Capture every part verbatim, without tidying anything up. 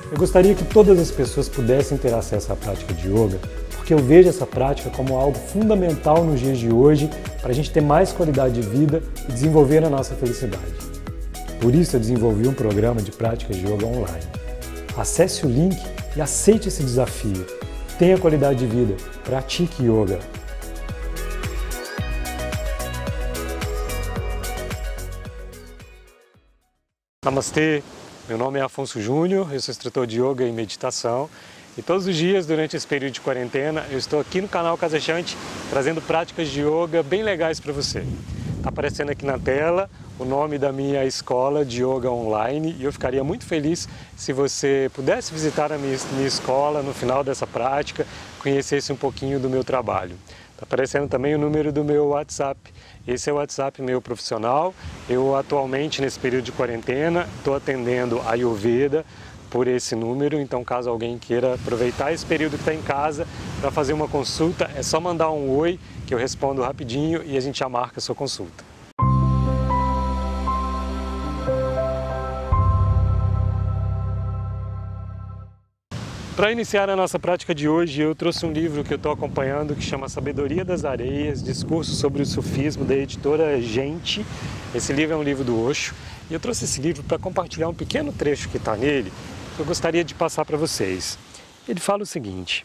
Eu gostaria que todas as pessoas pudessem ter acesso à prática de yoga, porque eu vejo essa prática como algo fundamental nos dias de hoje para a gente ter mais qualidade de vida e desenvolver a nossa felicidade. Por isso eu desenvolvi um programa de práticas de yoga online. Acesse o link e aceite esse desafio. Tenha qualidade de vida, pratique yoga. Namastê, meu nome é Afonso Júnior, eu sou instrutor de yoga e meditação e todos os dias durante esse período de quarentena eu estou aqui no canal Casachanti trazendo práticas de yoga bem legais para você. Está aparecendo aqui na tela o nome da minha escola de yoga online e eu ficaria muito feliz se você pudesse visitar a minha, minha escola no final dessa prática, conhecesse um pouquinho do meu trabalho. Está aparecendo também o número do meu WhatsApp. Esse é o WhatsApp meu profissional. Eu atualmente, nesse período de quarentena, estou atendendo a Ayurveda por esse número. Então, caso alguém queira aproveitar esse período que está em casa para fazer uma consulta, é só mandar um oi que eu respondo rapidinho e a gente já marca a sua consulta. Para iniciar a nossa prática de hoje, eu trouxe um livro que eu estou acompanhando que chama Sabedoria das Areias, Discurso sobre o Sufismo, da editora Gente. Esse livro é um livro do Osho e eu trouxe esse livro para compartilhar um pequeno trecho que está nele que eu gostaria de passar para vocês. Ele fala o seguinte: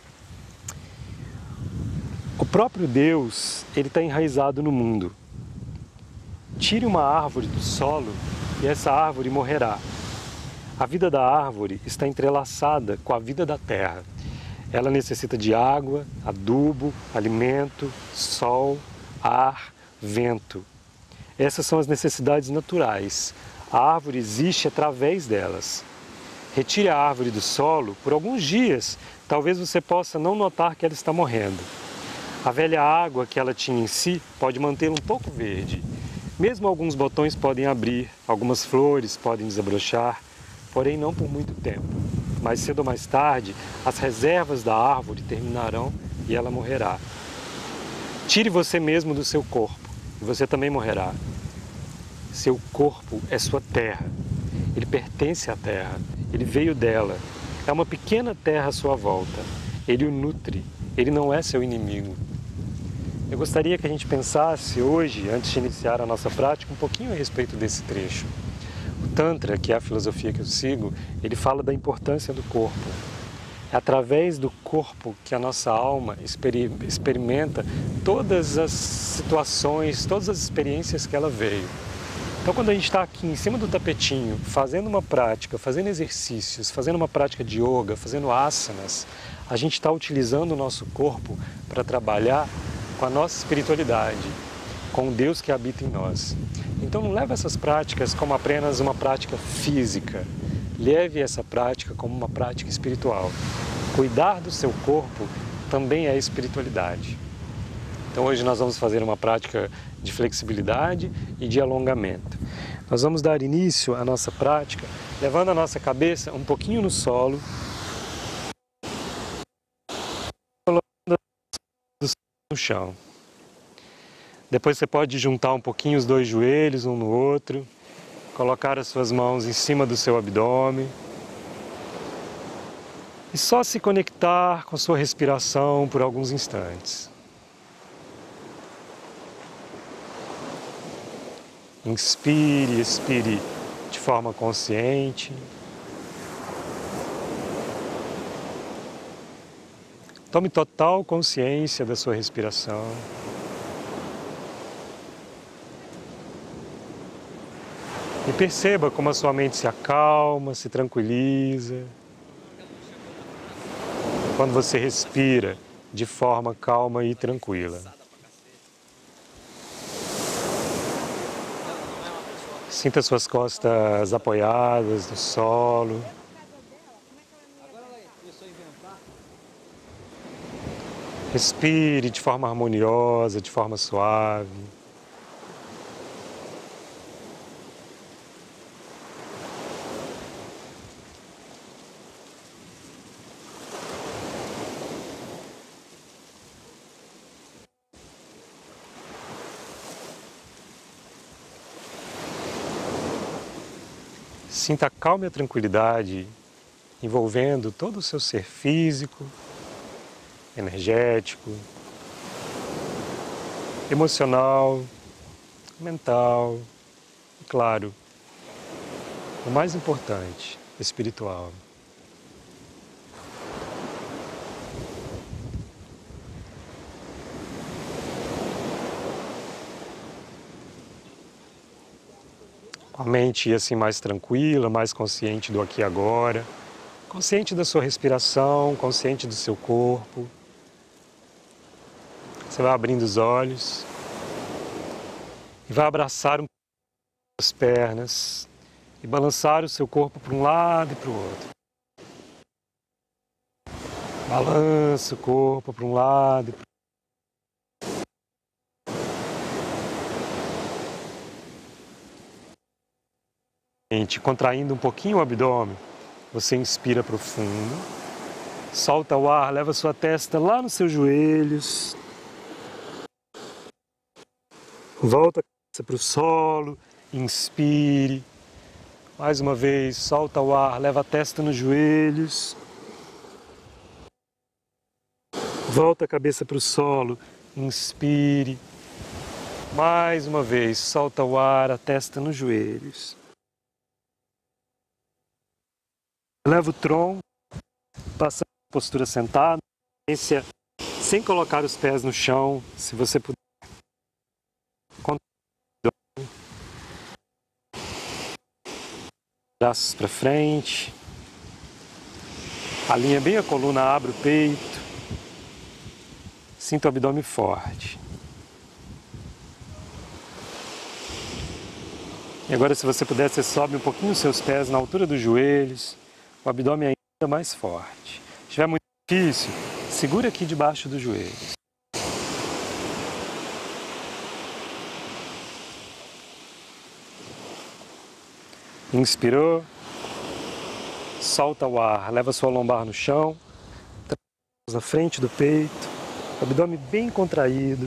o próprio Deus, ele está enraizado no mundo. Tire uma árvore do solo e essa árvore morrerá. A vida da árvore está entrelaçada com a vida da terra. Ela necessita de água, adubo, alimento, sol, ar, vento. Essas são as necessidades naturais. A árvore existe através delas. Retire a árvore do solo por alguns dias, talvez você possa não notar que ela está morrendo. A velha água que ela tinha em si pode mantê-la um pouco verde. Mesmo alguns botões podem abrir, algumas flores podem desabrochar, porém não por muito tempo. Mais cedo ou mais tarde, as reservas da árvore terminarão e ela morrerá. Tire você mesmo do seu corpo e você também morrerá. Seu corpo é sua terra. Ele pertence à terra. Ele veio dela. É uma pequena terra à sua volta. Ele o nutre. Ele não é seu inimigo. Eu gostaria que a gente pensasse hoje, antes de iniciar a nossa prática, um pouquinho a respeito desse trecho. O Tantra, que é a filosofia que eu sigo, ele fala da importância do corpo. É através do corpo que a nossa alma experimenta todas as situações, todas as experiências que ela veio. Então, quando a gente está aqui em cima do tapetinho, fazendo uma prática, fazendo exercícios, fazendo uma prática de yoga, fazendo asanas, a gente está utilizando o nosso corpo para trabalhar com a nossa espiritualidade, com o Deus que habita em nós. Então não leve essas práticas como apenas uma prática física, leve essa prática como uma prática espiritual. Cuidar do seu corpo também é espiritualidade. Então hoje nós vamos fazer uma prática de flexibilidade e de alongamento. Nós vamos dar início à nossa prática levando a nossa cabeça um pouquinho no solo, colocando no chão. Depois você pode juntar um pouquinho os dois joelhos um no outro, colocar as suas mãos em cima do seu abdômen e só se conectar com sua respiração por alguns instantes. Inspire, expire de forma consciente. Tome total consciência da sua respiração. E perceba como a sua mente se acalma, se tranquiliza. Quando você respira de forma calma e tranquila. Sinta suas costas apoiadas no solo. Respire de forma harmoniosa, de forma suave. Sinta a calma e a tranquilidade envolvendo todo o seu ser físico, energético, emocional, mental e, claro, o mais importante, espiritual. Com a mente assim mais tranquila, mais consciente do aqui e agora, consciente da sua respiração, consciente do seu corpo. Você vai abrindo os olhos e vai abraçar um pouco as pernas e balançar o seu corpo para um lado e para o outro. Balança o corpo para um lado e para o outro. Contraindo um pouquinho o abdômen, você inspira profundo, solta o ar, leva sua testa lá nos seus joelhos, volta a cabeça para o solo, inspire, mais uma vez, solta o ar, leva a testa nos joelhos, volta a cabeça para o solo, inspire, mais uma vez, solta o ar, a testa nos joelhos. Leva o tronco, passa a postura sentada, sem colocar os pés no chão, se você puder. Braços para frente, alinha bem a coluna, abre o peito, sinta o abdômen forte. E agora, se você puder, você sobe um pouquinho os seus pés na altura dos joelhos, o abdômen ainda mais forte. Se estiver muito difícil, segura aqui debaixo dos joelhos. Inspirou, solta o ar, leva sua lombar no chão, na frente do peito, abdômen bem contraído.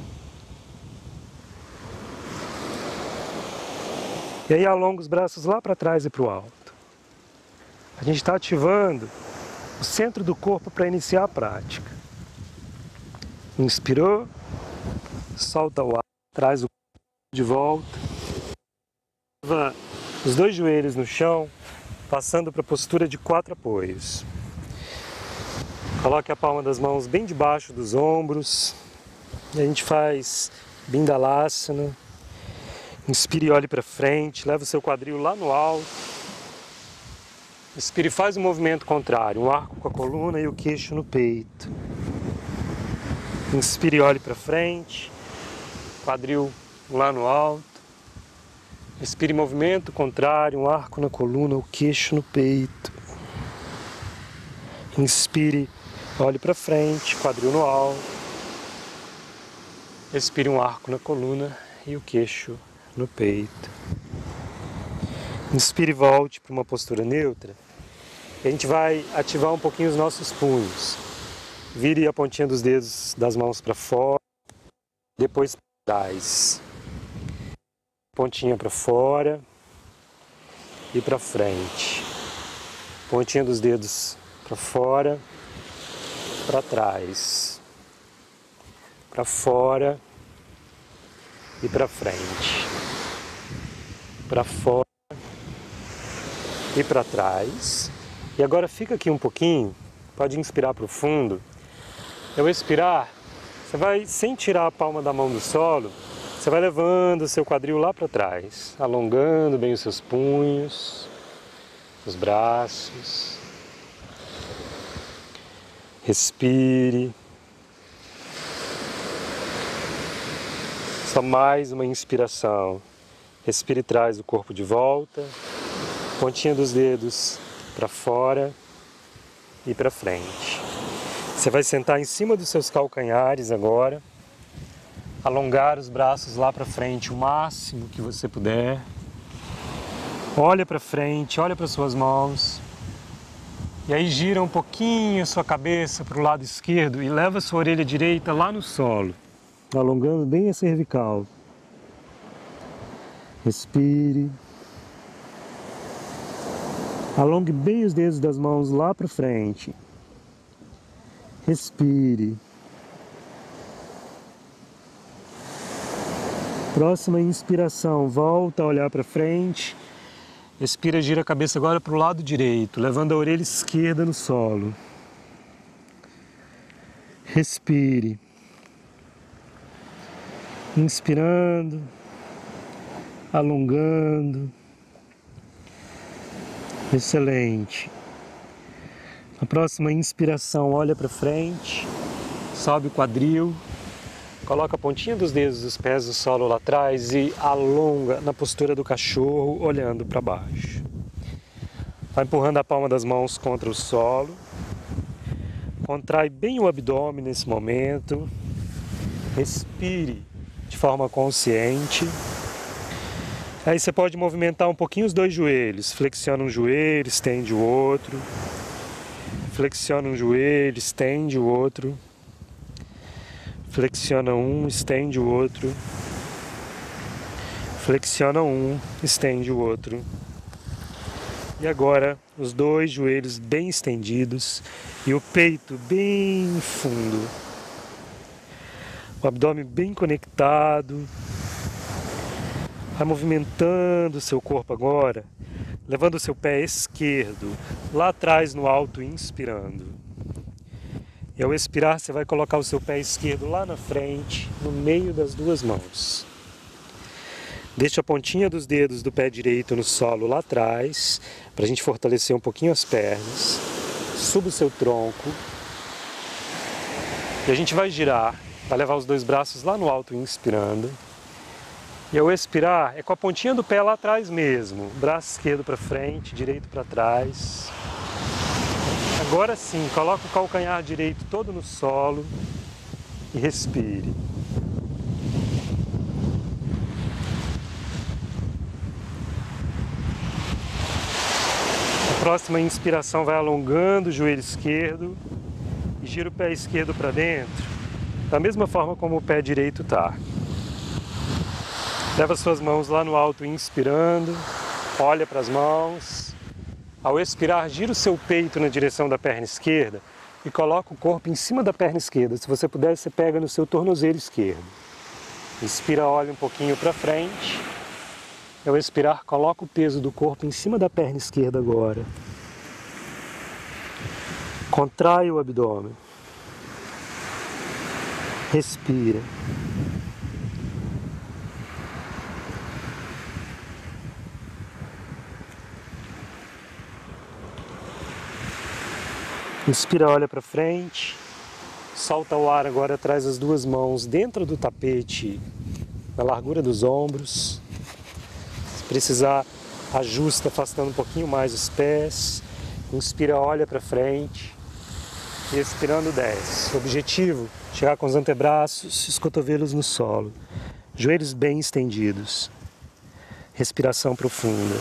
E aí alonga os braços lá para trás e para o alto. A gente está ativando o centro do corpo para iniciar a prática. Inspirou, solta o ar, traz o corpo de volta. Leva os dois joelhos no chão, passando para a postura de quatro apoios. Coloque a palma das mãos bem debaixo dos ombros. E a gente faz Bindalasana. Inspire e olhe para frente, leva o seu quadril lá no alto. Inspire e faz um movimento contrário, um arco com a coluna e o queixo no peito. Inspire e olhe para frente, quadril lá no alto. Inspire movimento contrário, um arco na coluna, o queixo no peito. Inspire, olhe para frente, quadril no alto. Expire um arco na coluna e o queixo no peito. Inspire e volte para uma postura neutra. A gente vai ativar um pouquinho os nossos punhos. Vire a pontinha dos dedos das mãos para fora, depois para trás. Pontinha para fora e para frente. Pontinha dos dedos para fora, para trás. Para fora e para frente. Para fora e para trás. E agora fica aqui um pouquinho, pode inspirar profundo. Ao expirar, você vai, sem tirar a palma da mão do solo, você vai levando o seu quadril lá para trás, alongando bem os seus punhos, os braços. Respire. Só mais uma inspiração. Respire e traz o corpo de volta, pontinha dos dedos para fora e para frente. Você vai sentar em cima dos seus calcanhares agora, alongar os braços lá para frente o máximo que você puder. Olha para frente, olha para suas mãos. E aí gira um pouquinho a sua cabeça para o lado esquerdo e leva a sua orelha direita lá no solo, alongando bem a cervical. Respire. Alongue bem os dedos das mãos lá para frente. Respire. Próxima inspiração, volta a olhar para frente. Expira, gira a cabeça agora para o lado direito, levando a orelha esquerda no solo. Respire. Inspirando, alongando. Excelente. Na próxima inspiração, olha para frente, sobe o quadril, coloca a pontinha dos dedos dos pés no solo lá atrás e alonga na postura do cachorro, olhando para baixo. Vai empurrando a palma das mãos contra o solo. Contrai bem o abdômen nesse momento. Respire de forma consciente. Aí você pode movimentar um pouquinho os dois joelhos. Flexiona um joelho, estende o outro. Flexiona um joelho, estende o outro. Flexiona um, estende o outro. Flexiona um, estende o outro. E agora, os dois joelhos bem estendidos e o peito bem fundo. O abdômen bem conectado. Vai movimentando o seu corpo agora, levando o seu pé esquerdo lá atrás no alto, inspirando. E ao expirar, você vai colocar o seu pé esquerdo lá na frente, no meio das duas mãos. Deixa a pontinha dos dedos do pé direito no solo lá atrás, para a gente fortalecer um pouquinho as pernas. Suba o seu tronco. E a gente vai girar, vai levar os dois braços lá no alto, inspirando. E ao expirar, é com a pontinha do pé lá atrás mesmo. Braço esquerdo para frente, direito para trás. Agora sim, coloca o calcanhar direito todo no solo e respire. A próxima inspiração vai alongando o joelho esquerdo e gira o pé esquerdo para dentro, da mesma forma como o pé direito está. Leva suas mãos lá no alto, inspirando, olha para as mãos. Ao expirar, gira o seu peito na direção da perna esquerda e coloca o corpo em cima da perna esquerda. Se você puder, você pega no seu tornozelo esquerdo. Inspira, olha um pouquinho para frente. Ao expirar, coloca o peso do corpo em cima da perna esquerda agora. Contrai o abdômen. Respira. Inspira, olha para frente, solta o ar agora, traz as duas mãos dentro do tapete, na largura dos ombros. Se precisar, ajusta, afastando um pouquinho mais os pés. Inspira, olha para frente, e expirando desce. Objetivo, chegar com os antebraços, os cotovelos no solo, joelhos bem estendidos. Respiração profunda.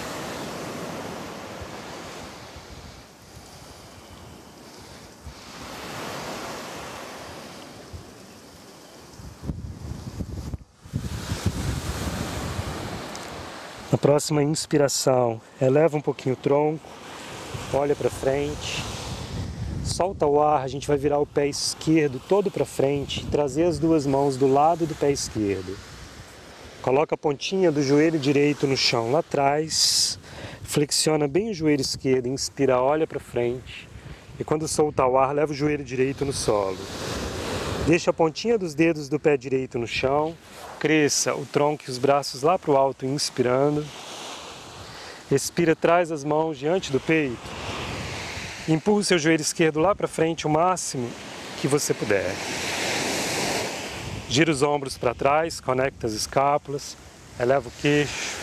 Na próxima inspiração, eleva um pouquinho o tronco, olha para frente, solta o ar, a gente vai virar o pé esquerdo todo para frente e trazer as duas mãos do lado do pé esquerdo. Coloca a pontinha do joelho direito no chão lá atrás, flexiona bem o joelho esquerdo, inspira, olha para frente e quando soltar o ar, leva o joelho direito no solo. Deixa a pontinha dos dedos do pé direito no chão, cresça o tronco e os braços lá para o alto, inspirando. Respira, traz as mãos diante do peito. Empurra o seu joelho esquerdo lá para frente o máximo que você puder. Gira os ombros para trás, conecta as escápulas, eleva o queixo.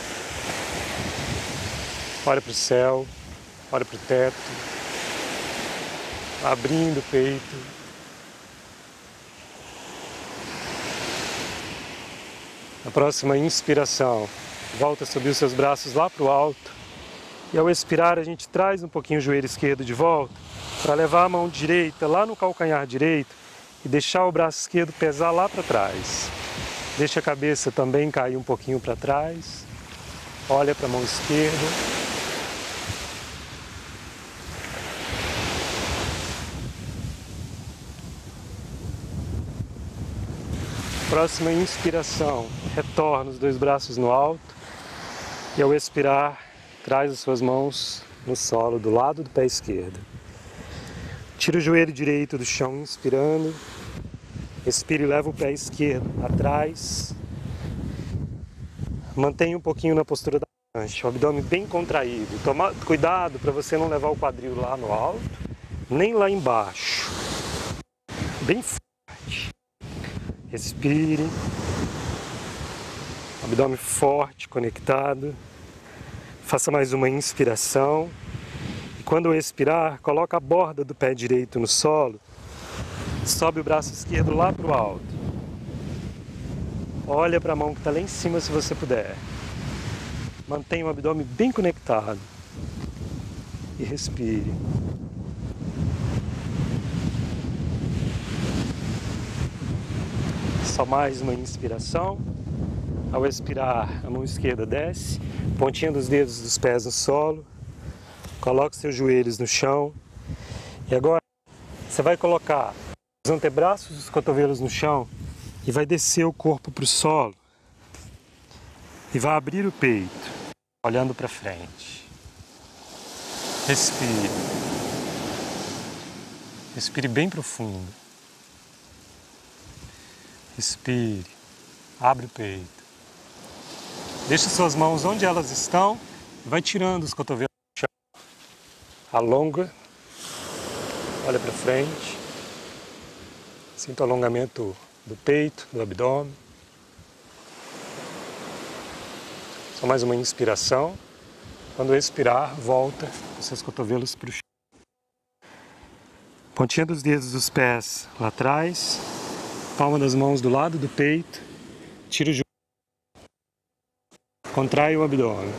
Olha para o céu, olha para o teto, abrindo o peito. Na próxima inspiração, volta a subir os seus braços lá para o alto. E ao expirar, a gente traz um pouquinho o joelho esquerdo de volta para levar a mão direita lá no calcanhar direito e deixar o braço esquerdo pesar lá para trás. Deixa a cabeça também cair um pouquinho para trás. Olha para a mão esquerda. Próxima inspiração, retorna os dois braços no alto e ao expirar, traz as suas mãos no solo do lado do pé esquerdo. Tira o joelho direito do chão, inspirando. Expire e leva o pé esquerdo atrás. Mantenha um pouquinho na postura da prancha, o abdômen bem contraído. Toma cuidado para você não levar o quadril lá no alto, nem lá embaixo. Bem forte. Respire. Abdômen forte, conectado. Faça mais uma inspiração. E quando expirar, coloca a borda do pé direito no solo. Sobe o braço esquerdo lá para o alto. Olha para a mão que está lá em cima se você puder. Mantenha o abdômen bem conectado. E respire. Só mais uma inspiração. Ao expirar, a mão esquerda desce. Pontinha dos dedos dos pés no solo. Coloque seus joelhos no chão. E agora você vai colocar os antebraços e os cotovelos no chão e vai descer o corpo para o solo e vai abrir o peito, olhando para frente. Respire. Respire bem profundo. Respire. Abre o peito. Deixa suas mãos onde elas estão e vai tirando os cotovelos do chão. Alonga. Olha para frente. Sinta o alongamento do peito, do abdômen. Só mais uma inspiração. Quando expirar, volta os seus cotovelos para o chão. Pontinha dos dedos dos pés lá atrás. Palma das mãos do lado do peito. Tira o joelho. Contrai o abdômen.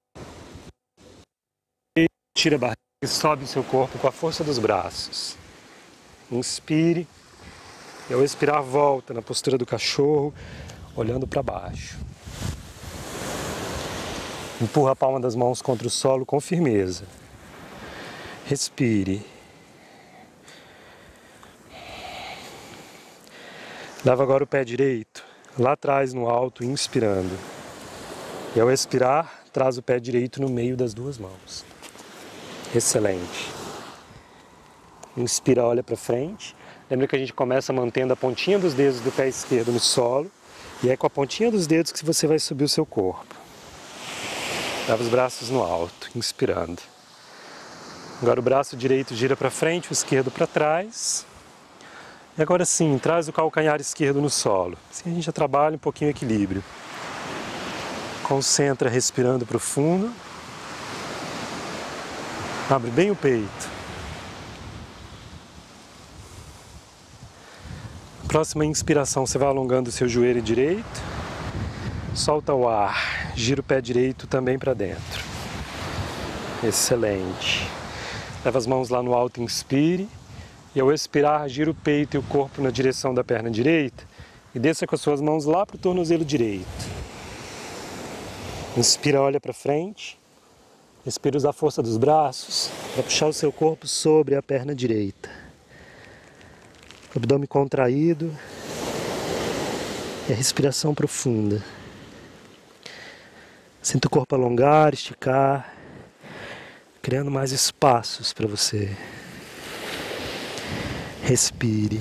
E tira a barriga e sobe o seu corpo com a força dos braços. Inspire. E ao expirar, volta na postura do cachorro, olhando para baixo. Empurra a palma das mãos contra o solo com firmeza. Respire. Leva agora o pé direito lá atrás no alto, inspirando. E ao expirar, traz o pé direito no meio das duas mãos. Excelente. Inspira, olha para frente. Lembra que a gente começa mantendo a pontinha dos dedos do pé esquerdo no solo. E é com a pontinha dos dedos que você vai subir o seu corpo. Leva os braços no alto, inspirando. Agora o braço direito gira para frente, o esquerdo para trás. E agora sim, traz o calcanhar esquerdo no solo. Assim a gente já trabalha um pouquinho o equilíbrio. Concentra respirando profundo. Abre bem o peito. Próxima inspiração, você vai alongando o seu joelho direito. Solta o ar. Gira o pé direito também para dentro. Excelente. Leva as mãos lá no alto, inspire. E ao expirar, gira o peito e o corpo na direção da perna direita. E desça com as suas mãos lá para o tornozelo direito. Inspira, olha para frente. Respira, usa a força dos braços para puxar o seu corpo sobre a perna direita. Abdômen contraído. E a respiração profunda. Sinta o corpo alongar, esticar, criando mais espaços para você. Respire.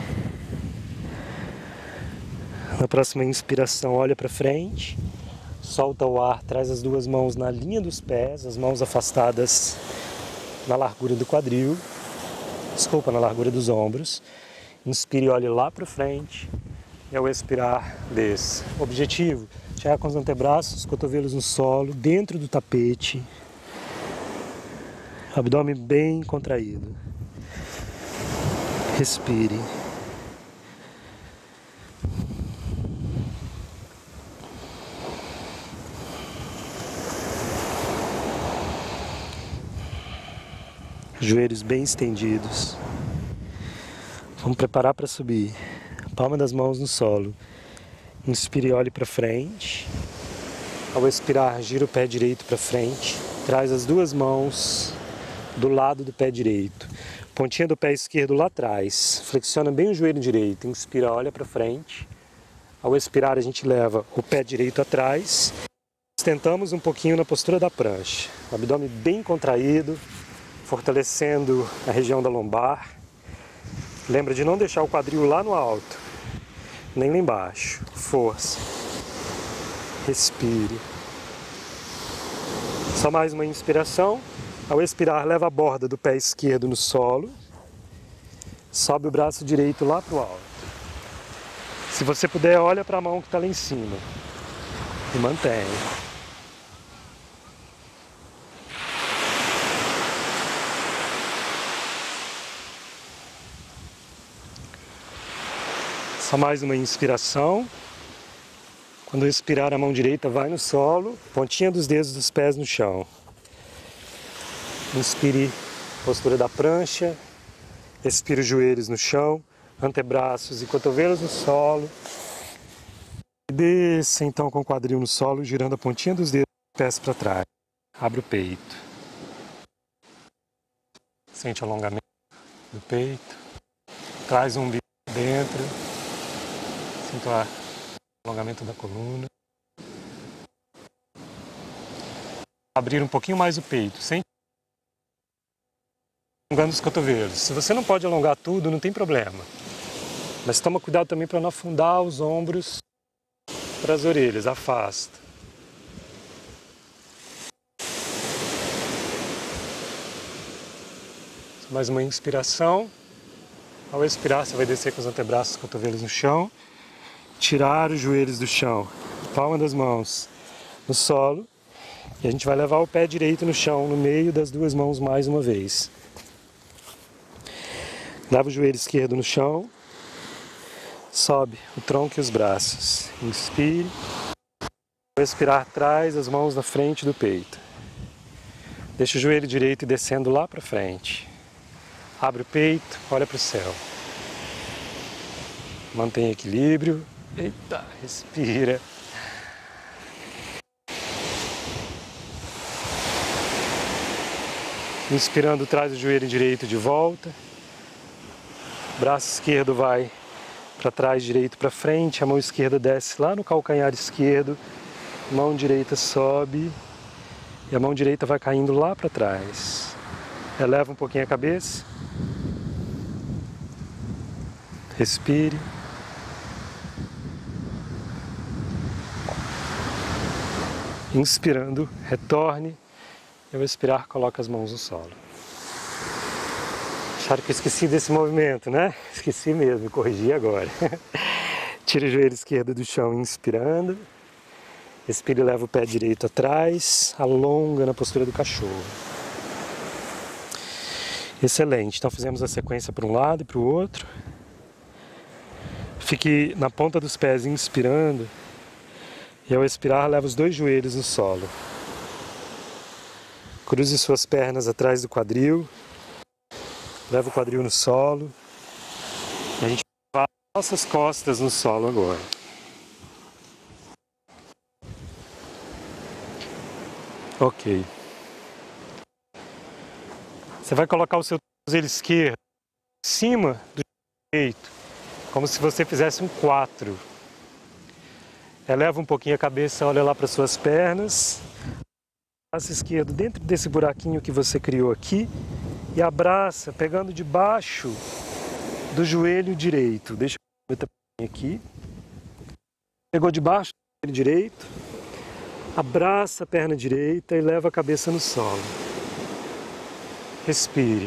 Na próxima inspiração, olha para frente. Solta o ar, traz as duas mãos na linha dos pés, as mãos afastadas na largura do quadril. Desculpa, na largura dos ombros. Inspire e olhe lá para frente. E ao expirar, desça. Objetivo, chegar com os antebraços, os cotovelos no solo, dentro do tapete. Abdômen bem contraído. Respire. Joelhos bem estendidos. Vamos preparar para subir. Palma das mãos no solo. Inspire e olhe para frente. Ao expirar, gira o pé direito para frente. Traz as duas mãos do lado do pé direito. Pontinha do pé esquerdo lá atrás. Flexiona bem o joelho direito. Inspira, olha para frente. Ao expirar, a gente leva o pé direito atrás, sustentamos um pouquinho na postura da prancha. O abdômen bem contraído, fortalecendo a região da lombar. Lembra de não deixar o quadril lá no alto, nem lá embaixo. Força. Respire. Só mais uma inspiração. Ao expirar, leva a borda do pé esquerdo no solo. Sobe o braço direito lá para o alto. Se você puder, olha para a mão que está lá em cima. E mantém. Só mais uma inspiração. Quando expirar, a mão direita vai no solo, pontinha dos dedos dos pés no chão. Inspire, postura da prancha. Expire os joelhos no chão, antebraços e cotovelos no solo. Desça então com o quadril no solo, girando a pontinha dos dedos dos pés para trás. Abre o peito. Sente o alongamento do peito. Traz o umbigo dentro. Sinto o alongamento da coluna. Abrir um pouquinho mais o peito. Sente alongando os cotovelos. Se você não pode alongar tudo, não tem problema. Mas toma cuidado também para não afundar os ombros para as orelhas. Afasta. Mais uma inspiração. Ao expirar, você vai descer com os antebraços e cotovelos no chão. Tirar os joelhos do chão. Palma das mãos no solo. E a gente vai levar o pé direito no chão, no meio das duas mãos mais uma vez. Leva o joelho esquerdo no chão. Sobe o tronco e os braços. Inspire. Ao expirar, traz as mãos na frente do peito. Deixa o joelho direito descendo lá para frente. Abre o peito, olha para o céu. Mantém equilíbrio. Eita, respira. Inspirando, traz o joelho direito de volta. Braço esquerdo vai para trás, direito para frente. A mão esquerda desce lá no calcanhar esquerdo. Mão direita sobe. E a mão direita vai caindo lá para trás. Eleva um pouquinho a cabeça. Respire. Inspirando, retorne. E ao expirar, coloca as mãos no solo. Acharam que eu esqueci desse movimento, né? Esqueci mesmo, me corrigi agora. Tira o joelho esquerdo do chão, inspirando. Expire e leva o pé direito atrás. Alonga na postura do cachorro. Excelente. Então fizemos a sequência para um lado e para o outro. Fique na ponta dos pés inspirando. E ao expirar, leva os dois joelhos no solo. Cruze suas pernas atrás do quadril. Leva o quadril no solo. E a gente vai nossas costas no solo agora. Ok. Você vai colocar o seu tornozelo esquerdo em cima do direito, como se você fizesse um quatro. Eleva um pouquinho a cabeça, olha lá para suas pernas. Braço esquerdo dentro desse buraquinho que você criou aqui e abraça, pegando debaixo do joelho direito. Deixa eu ver aqui. Pegou debaixo do joelho direito, abraça a perna direita e leva a cabeça no solo. Respire.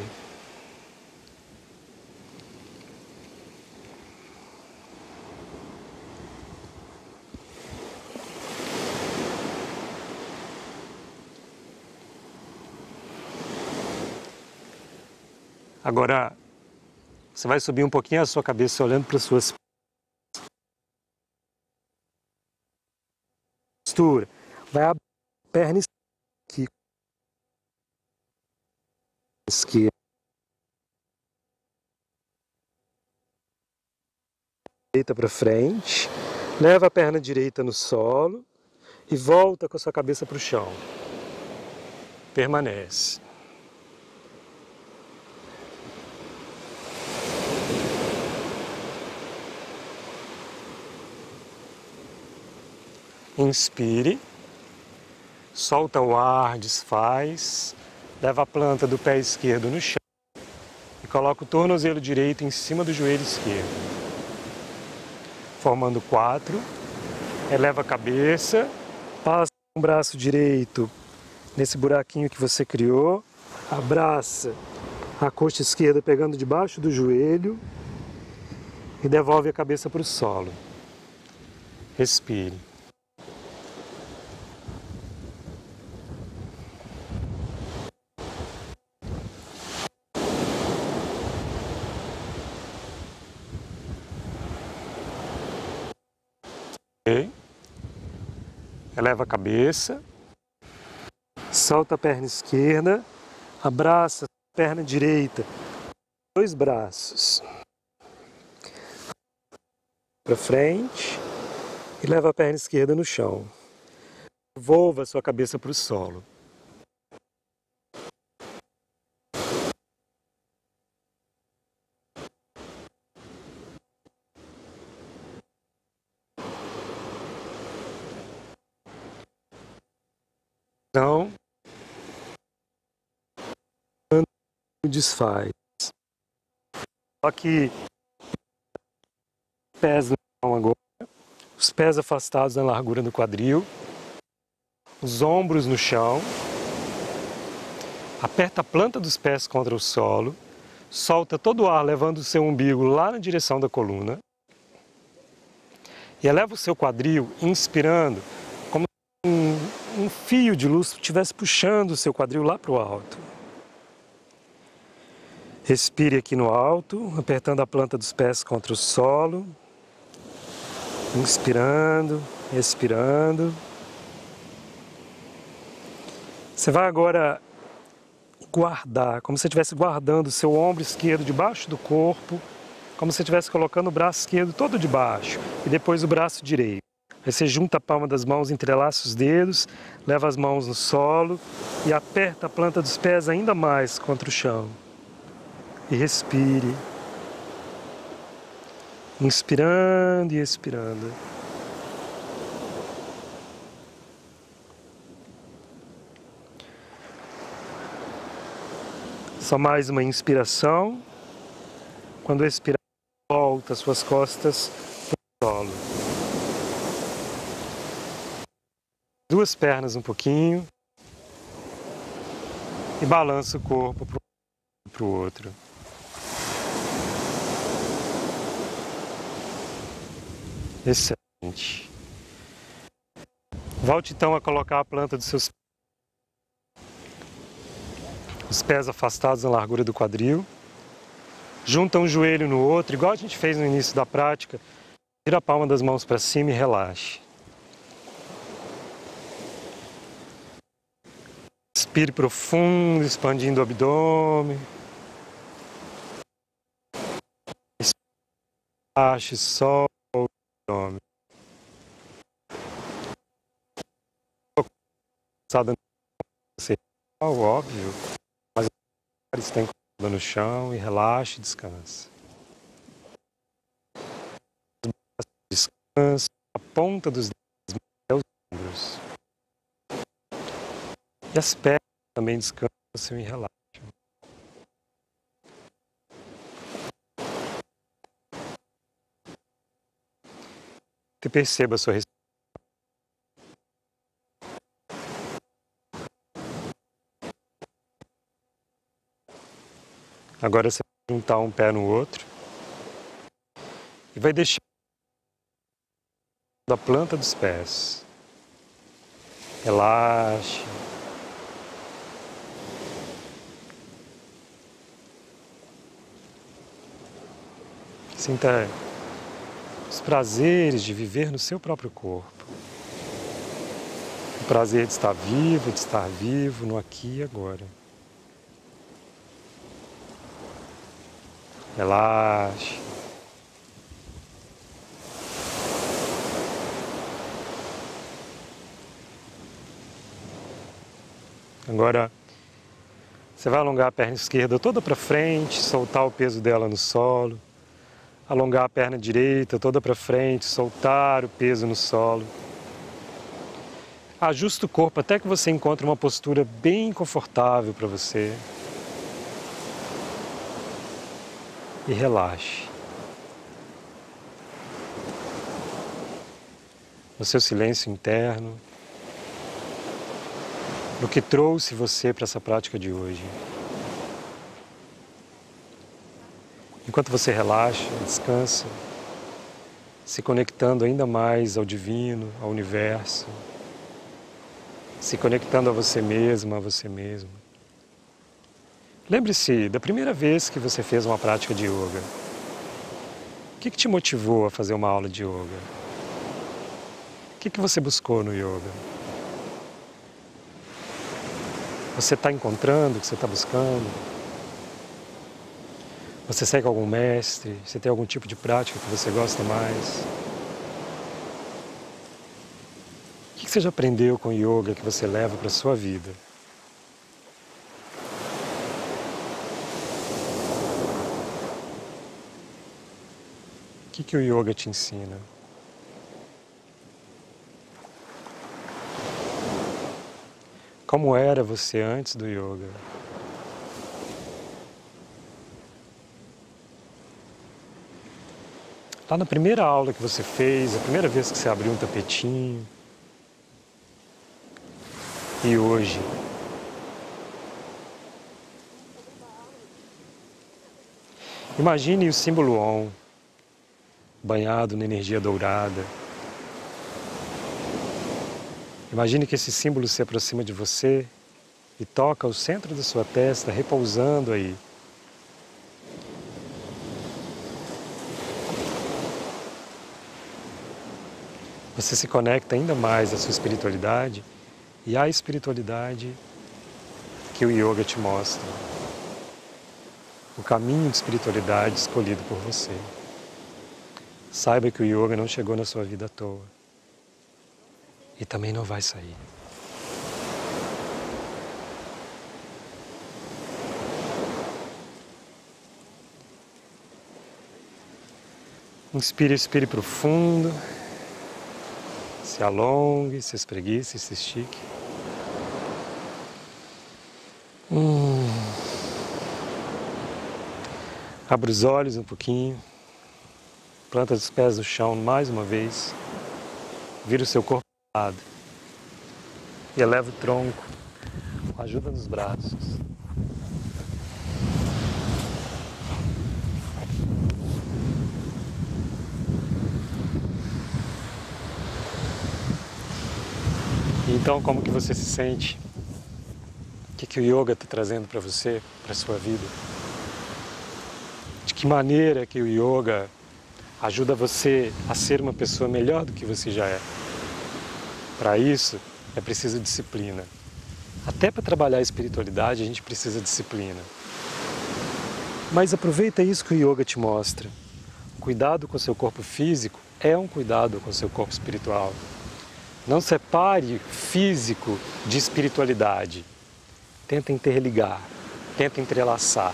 Agora, você vai subir um pouquinho a sua cabeça olhando para as suas postura. Vai abrir a perna aqui. Esquerda. Direita para frente. Leva a perna direita no solo e volta com a sua cabeça para o chão. Permanece. Inspire. Solta o ar, desfaz. Leva a planta do pé esquerdo no chão. E coloca o tornozelo direito em cima do joelho esquerdo. Formando quatro. Eleva a cabeça. Passa o braço direito nesse buraquinho que você criou. Abraça a coxa esquerda pegando debaixo do joelho. E devolve a cabeça para o solo. Respire. Okay. Eleva a cabeça. Solta a perna esquerda. Abraça a perna direita. Dois braços. Para frente. E leva a perna esquerda no chão. Volva a sua cabeça para o solo. Então, desfaz. Só que pés no chão agora. Os pés afastados na largura do quadril, os ombros no chão, aperta a planta dos pés contra o solo, solta todo o ar levando o seu umbigo lá na direção da coluna e eleva o seu quadril inspirando como se um, um fio de luz estivesse puxando o seu quadril lá para o alto. Respire aqui no alto, apertando a planta dos pés contra o solo. Inspirando, expirando. Você vai agora guardar, como se você estivesse guardando o seu ombro esquerdo debaixo do corpo, como se você estivesse colocando o braço esquerdo todo debaixo e depois o braço direito. Aí você junta a palma das mãos, entrelaça os dedos, leva as mãos no solo e aperta a planta dos pés ainda mais contra o chão. E respire. Inspirando e expirando. Só mais uma inspiração. Quando expirar, volta as suas costas para o solo. Duas pernas um pouquinho. E balança o corpo para o outro. Excelente. Volte então a colocar a planta dos seus os pés afastados na largura do quadril. Junta um joelho no outro, igual a gente fez no início da prática. Tira a palma das mãos para cima e relaxe. Inspire profundo, expandindo o abdômen. Relaxe, solte o abdômen. Óbvio, mas está encostado no chão e relaxe e descanse. Descanse a ponta dos dedos até os ombros. E as pernas também descansam e relaxam. E perceba a sua respiração. Agora você vai juntar um pé no outro e vai deixar a planta dos pés. Relaxe. Sinta os prazeres de viver no seu próprio corpo. O prazer de estar vivo, de estar vivo no aqui e agora. Relaxe. Agora, você vai alongar a perna esquerda toda para frente, soltar o peso dela no solo. Alongar a perna direita toda para frente, soltar o peso no solo. Ajusta o corpo até que você encontre uma postura bem confortável para você. E relaxe. No seu silêncio interno, no que trouxe você para essa prática de hoje. Enquanto você relaxa, descansa, se conectando ainda mais ao divino, ao universo, se conectando a você mesma, a você mesmo. Lembre-se da primeira vez que você fez uma prática de yoga. O que que te motivou a fazer uma aula de yoga? O que que você buscou no yoga? Você está encontrando o que você está buscando? Você segue algum mestre? Você tem algum tipo de prática que você gosta mais? O que que você já aprendeu com o yoga que você leva para a sua vida? O que que o yoga te ensina? Como era você antes do yoga? Lá na primeira aula que você fez, a primeira vez que você abriu um tapetinho. E hoje? Imagine o símbolo Om, banhado na energia dourada. Imagine que esse símbolo se aproxima de você e toca o centro da sua testa, repousando aí. Você se conecta ainda mais à sua espiritualidade e à espiritualidade que o yoga te mostra. O caminho de espiritualidade escolhido por você. Saiba que o yoga não chegou na sua vida à toa. E também não vai sair. Inspire, expire profundo. Se alongue, se espreguice, se estique. Hum. Abra os olhos um pouquinho. Planta os pés no chão mais uma vez. Vira o seu corpo para o lado. E eleva o tronco. Ajuda nos braços. Então, como que você se sente? O que que o yoga está trazendo para você, para a sua vida? De que maneira que o yoga ajuda você a ser uma pessoa melhor do que você já é? Para isso, é preciso disciplina. Até para trabalhar a espiritualidade, a gente precisa de disciplina. Mas aproveita isso que o yoga te mostra. Cuidado com o seu corpo físico é um cuidado com o seu corpo espiritual. Não separe físico de espiritualidade. Tenta interligar, tenta entrelaçar.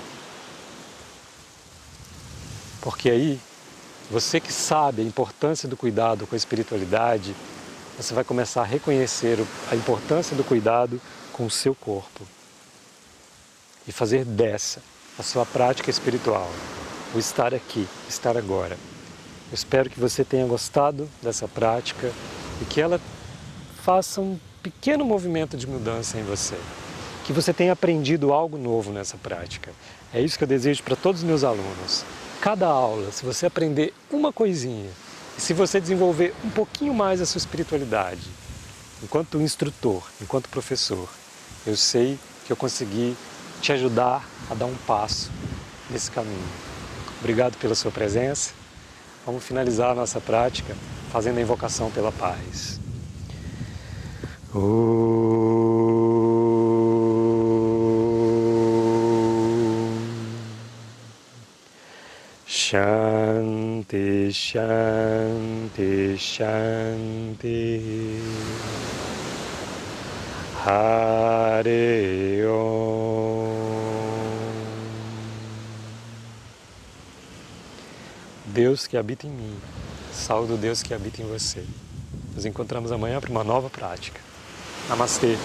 Porque aí, você que sabe a importância do cuidado com a espiritualidade, você vai começar a reconhecer a importância do cuidado com o seu corpo. E fazer dessa a sua prática espiritual. O estar aqui, estar agora. Eu espero que você tenha gostado dessa prática e que ela faça um pequeno movimento de mudança em você. Que você tenha aprendido algo novo nessa prática. É isso que eu desejo para todos os meus alunos. Cada aula, se você aprender uma coisinha, e se você desenvolver um pouquinho mais a sua espiritualidade, enquanto instrutor, enquanto professor, eu sei que eu consegui te ajudar a dar um passo nesse caminho. Obrigado pela sua presença. Vamos finalizar a nossa prática fazendo a invocação pela paz. Shanti, Shanti, Shanti. Hare Om. Deus que habita em mim, saúdo Deus que habita em você. Nos encontramos amanhã para uma nova prática. Namastê.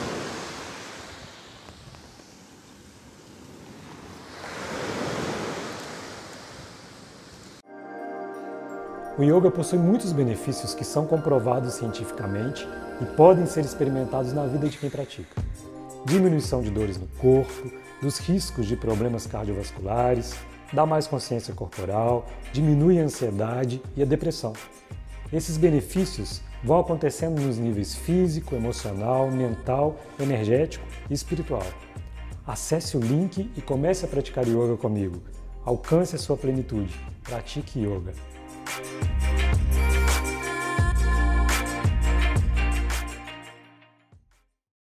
O yoga possui muitos benefícios que são comprovados cientificamente e podem ser experimentados na vida de quem pratica. Diminuição de dores no corpo, dos riscos de problemas cardiovasculares, dá mais consciência corporal, diminui a ansiedade e a depressão. Esses benefícios vão acontecendo nos níveis físico, emocional, mental, energético e espiritual. Acesse o link e comece a praticar yoga comigo. Alcance a sua plenitude. Pratique yoga.